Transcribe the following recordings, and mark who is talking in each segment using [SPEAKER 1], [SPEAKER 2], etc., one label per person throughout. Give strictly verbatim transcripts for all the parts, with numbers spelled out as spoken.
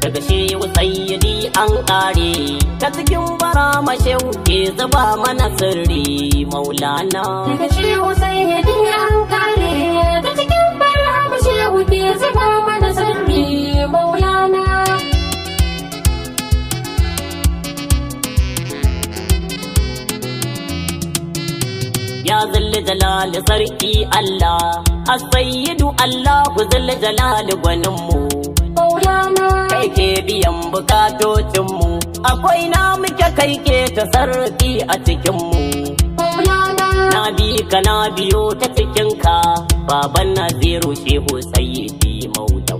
[SPEAKER 1] daga shehu sayyidi an kare ta cikin bara mashehu ke zuba mana sirri maulana
[SPEAKER 2] daga shehu sayyidi an kare ta cikin bara mashehu ke zuba mana sirri maulana
[SPEAKER 1] ya zalla jalal sarki Allah as-sayyidu Allahu zalla jalal gwaninmu
[SPEAKER 2] maulana
[SPEAKER 1] kai ke biyan bukatocinmu akwai na muke kai ke tasarrufi a cikinmu
[SPEAKER 2] maulana
[SPEAKER 1] na bi ka na biyo ta cikinka baban naziru shehu sayyidi maulau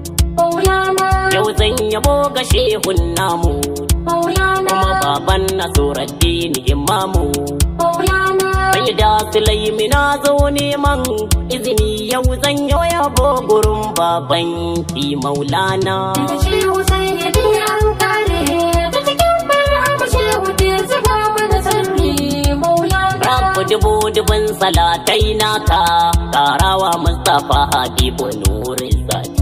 [SPEAKER 2] maulana
[SPEAKER 1] yau zan yabo ga shehun namu
[SPEAKER 2] maulana
[SPEAKER 1] kuma baban nasuraddin imamu
[SPEAKER 2] maulana
[SPEAKER 1] sai da sulaimi na zo neman izini yau zan yi yabo gurin baban ki maulana
[SPEAKER 2] daga shehu sayyidi an kare ta cikin bara mashehu ke zuba mana sirri maulana
[SPEAKER 1] rabu dubu dubun salatai naka karawa mustafa habibu nurin zati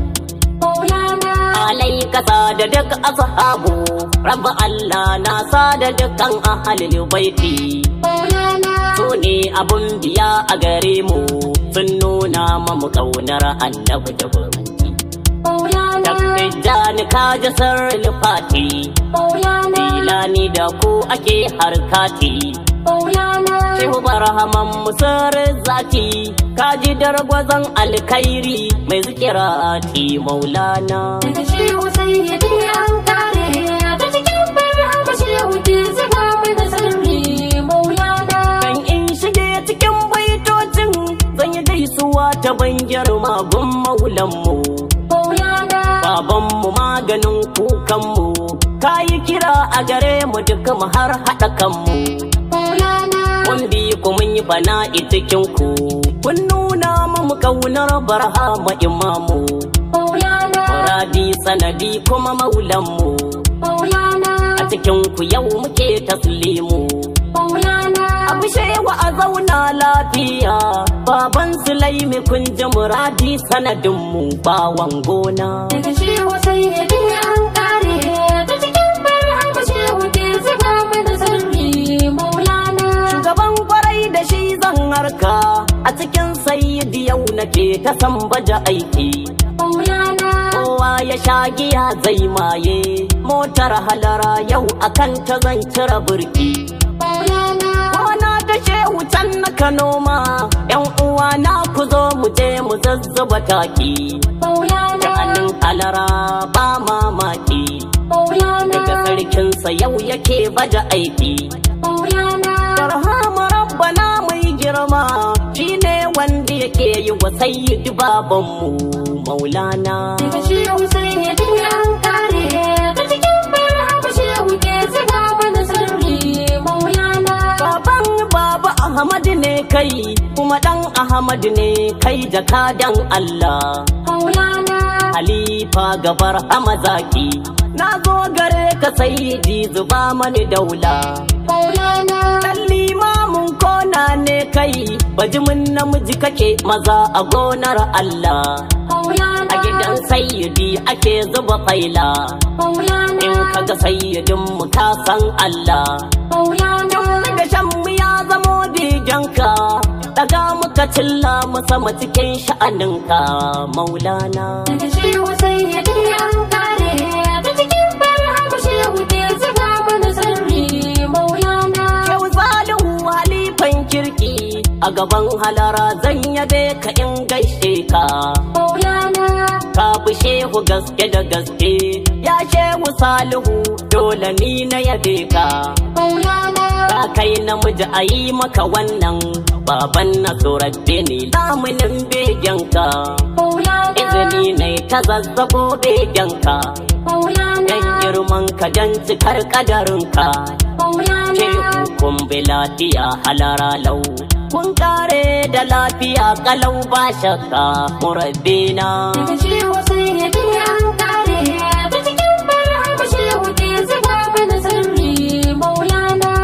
[SPEAKER 2] maulana
[SPEAKER 1] alai kasa da duk ashabu rabba Allah na sa da dukkan ahalil baiti
[SPEAKER 2] maulana
[SPEAKER 1] su ne abun biya a gare mu sun nuna mamu kaunar annabi da buranci
[SPEAKER 2] maulana
[SPEAKER 1] tabbijani kaji sirril fati
[SPEAKER 2] maulana
[SPEAKER 1] filani da ku ake harkati
[SPEAKER 2] maulana
[SPEAKER 1] shehu barhaman musar zaki kaji dargwazon alkhairi mai zikirati maulana
[SPEAKER 2] daga shehu sayyidi an kare ta cikin bara mashehu ke zuba mana sirri maulana
[SPEAKER 1] kan in shige cikin baitocin zan yi gaisuwa ta ban girma gun maulanmu
[SPEAKER 2] maulana
[SPEAKER 1] babanmu maganin kukanmu ka yi kira a gare mu duka mu har haɗa kanmu
[SPEAKER 2] maulana
[SPEAKER 1] mun bi ku mun yi fana'i cikin ku kun nuna mamu kaunar barhama imamu
[SPEAKER 2] maulana
[SPEAKER 1] muradi sanadi kuma maulanmu
[SPEAKER 2] maulana
[SPEAKER 1] a cikin ku yau muke taslimu
[SPEAKER 2] maulana
[SPEAKER 1] abu shewa a zauna lafiya baban sulaimi kun ji muradi sanadinmu bawan gona
[SPEAKER 2] daga shehu sayyidi an kare ta cikin bara mashehu ke zuba mana sirri maulana
[SPEAKER 1] shugaban kwarai da shi zan harka a cikin sayyidi yau nake ta san baje aiki
[SPEAKER 2] maulana
[SPEAKER 1] kowa ya sha giya zai maye motar halara yau akan ta zan cire burki
[SPEAKER 2] maulana
[SPEAKER 1] Wana ta shehu can na kanoma yan uwa na ku zo mu je mu zazzuba taki
[SPEAKER 2] maulana
[SPEAKER 1] sha'anin halara ba mamaki
[SPEAKER 2] maulana
[SPEAKER 1] daga sarkinsa yau yake baje aiki
[SPEAKER 2] maulana
[SPEAKER 1] Barhama rabbana mai girma shine wanda yake yi wa sayyidi babanmu maulana
[SPEAKER 2] daga shehu sayyidi an kare ta cikin bara mashehu ke zuba mana sirri maulana
[SPEAKER 1] baban baba Ahmad ne kai kuma dan Ahmad ne kai jakadan Allah
[SPEAKER 2] maulana
[SPEAKER 1] Halifa gabar Hamazaki na zo gare ka sayyidi zuba mani daula
[SPEAKER 2] maulana
[SPEAKER 1] dan limamin kona ne kai bajimin namiji kake maza a gonar Allah
[SPEAKER 2] maulana
[SPEAKER 1] a gidan sayyidi ake zuba faila
[SPEAKER 2] maulana
[SPEAKER 1] in kaga sayyidin mu ka san Allah
[SPEAKER 2] maulana
[SPEAKER 1] daga shan mu ya zamo bijanka daga muka cilla mu sama cikin sha'aninka maulana
[SPEAKER 2] daga shehu sayyidi an kare ta cikin bara mashehu ke zuba mana sirri maulana
[SPEAKER 1] yau zalihu halifan kirki a gaban halara zan yabe ka in gaishe ka
[SPEAKER 2] maulana
[SPEAKER 1] ka fi shehu gaske da gaske ya shehu salihu dole ni na yabe ka
[SPEAKER 2] maulana
[SPEAKER 1] ka kai namiji a yi maka wannan baban nasurabbe ne lamunin begenka
[SPEAKER 2] maulana
[SPEAKER 1] izini ne ta zazzabo begenka
[SPEAKER 2] maulana
[SPEAKER 1] dan girman ka dan cikar kadarinka
[SPEAKER 2] maulana
[SPEAKER 1] shehu kun bi lafiya halara lau kun kare da lafiya kalau ba shakka murabbina
[SPEAKER 2] daga shehu sayyidi an kare ta cikin bara mashehu ke zuba mana sirri maulana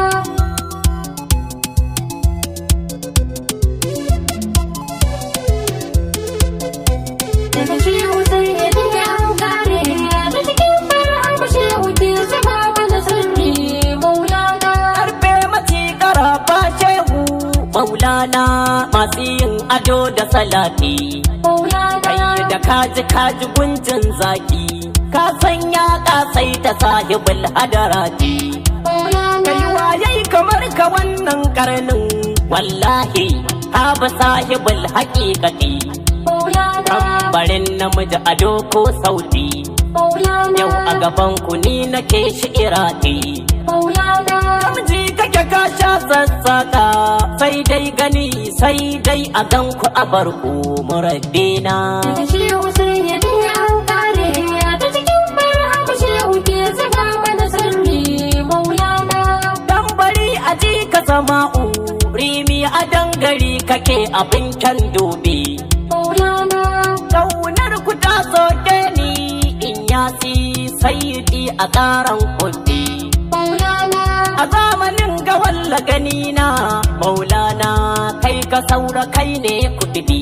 [SPEAKER 2] daga shehu sayyidi an kare ta cikin
[SPEAKER 1] maulana masu yin ado da salati. Kai da kaji kaji gunjin zaki, ka sanya kasai ta sahibul hadarati. Kai waye kamar ka wannan karnin, wallahi ka ba sahibul haqiqati. Tambarin namiji ado ko sauti, yau a gaban ku ni nake shi'irati. Namiji kake ka sha sassaka, sai dai gani sai dai a ganku a barku murabbina. Tambari a ji ka sama'u, rimi a dangari kake abin can dubi. Kaunar ku ta soke ni in yasi sayyidi a tsaran kudi. A zamanin ga walla gani na maulana, kai ka saura kai ne kudi.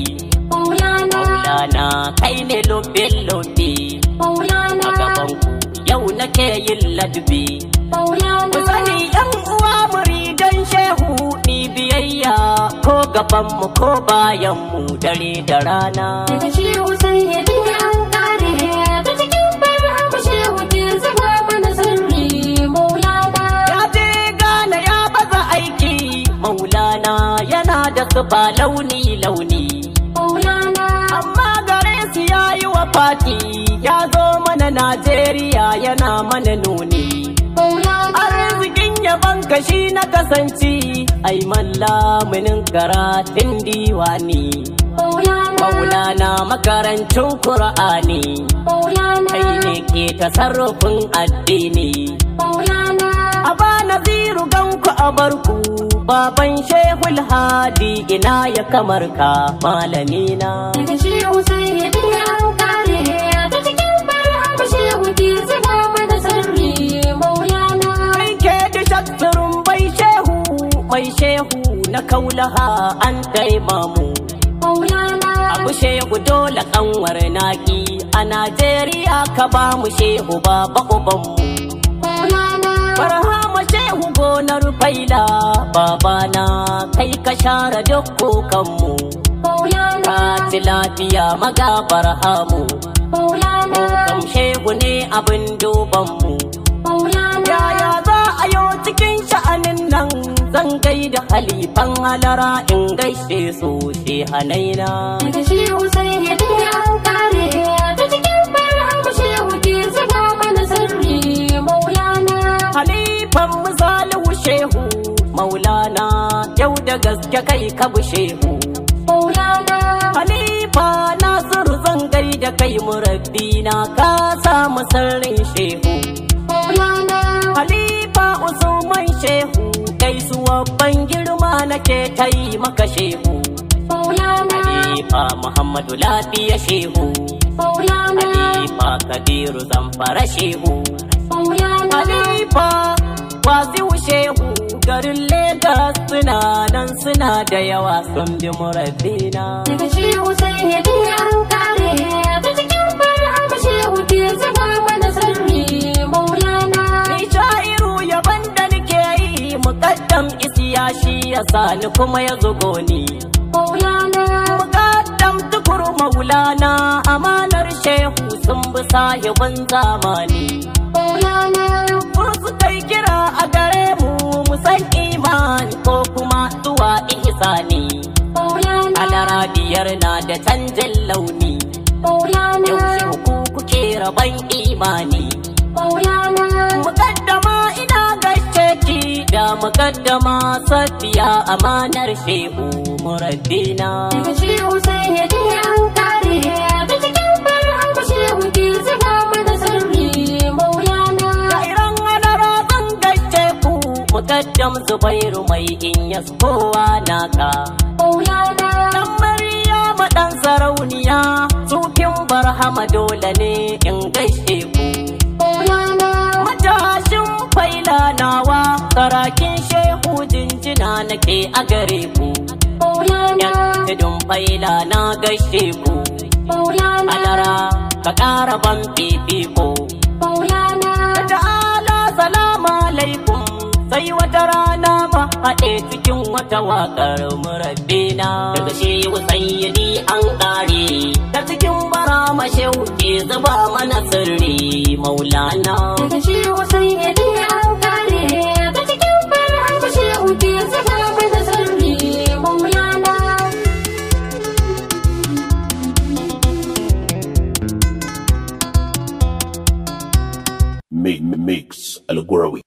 [SPEAKER 1] Maulana kai ne lobin lobi, a gaban ku yau nake yin ladbi. Ku sani yan uwa muridan shehu ni biyayya, ko gaban mu ko bayan mu dare da rana.
[SPEAKER 2] Daga shehu sai ya dinga an kare, ta cikin barhama shehu ke zuba mana sirri maulana.
[SPEAKER 1] Ya je gane ya baza aiki maulana, yana da sufa launi launi. Amma gare su ya yi wa fati, ya zo mana Najeriya yana mana nuni. Arzikin yaban kashi na kasance, ai malla minin karatun diwani. Maulana makarancin Kur'ani, kai ne ke tasarrufin addini. Aba Naziru ganku a barku, baban Shehul Hadi ina ya kamar ka malamina.
[SPEAKER 2] Daga shehu sai ya dinga an kare, ta cikin barhama shehu ke zuba mana sirri maulana.
[SPEAKER 1] Kai ke da shakturun bai shehu, mai shehu na kaulaha an taimamu. Abu shehu dole kanwar naki, a Najeriya ka ba mu shehu baba ubanmu. Barhama shehu gonar faila, babana kai ka share duk kokanmu. Ka ci lafiya maga barhamu, kokam shehu ne abin dubanmu. Yaya za a yau cikin sha'anin nan, zan gaida halifan halara in gaishe su shehanaina.
[SPEAKER 2] Daga shehu sai ya dinga an kare, ta cikin barhama shehu ke zuba mana sirri maulana.
[SPEAKER 1] Halifan misalihu shehu maulana, yau da gaske kai ka bu shehu. Halifa Nasiru zan gaida kai murabbina, ka samu sirrin shehu. Halifa Usman shehu, gaisuwa ban girma nake ta yi maka shehu. Halifa Muhammadu lafiya shehu, Halifa Kabiru Zamfara shehu, Halifa Wasiu shehu, garin Legas suna nan suna da yawa sun bi murabbina.
[SPEAKER 2] Daga shehu sai ya dinga an kare, ta cikin barhama shehu ke zuba mana sirri maulana.
[SPEAKER 1] Ni sha'iru yaban da nake yi, muƙaddam isiya shi ya sani kuma ya zugo ni. Muƙaddam tukur maulana, amanar shehu sun bi sahibin zamani. Fursu kai kira a gare mu, musan imani ko kuma zuwa ihsani. Alara biyar na da canjin launi, yaushe ku kuke raban imani. Muƙaddama ina gaishe ki da muƙaddama safiya, amanar shehu murabbina.
[SPEAKER 2] Daga shehu sai ya dinga an kare, ta cikin barhama shehu ke zuba mana sirri maulana.
[SPEAKER 1] Dairan halara zan gaishe ku, muƙaddam Zubairu mai inyas kowa naka. Dan Maryama dan sarauniya, tsufin barhama dole ne in gaishe ku. Matashin faila nawa, sarakin shehu jinjina nake a gare ku. Yan tudun faila na gaishe ku, alara ka ƙara ban fifiko. Da ala salamu alaikum, sai wata rana ba haɗe cikin wata waƙar murabbina daga shehu sayyidi an ƙare ta cikin bara mashehu ke zuba mana sirri maulana
[SPEAKER 2] daga shehu sayyidi an ƙare ta cikin bara mashehu ke zuba mana sirri maulana.
[SPEAKER 3] Mix Al-Ghurawi.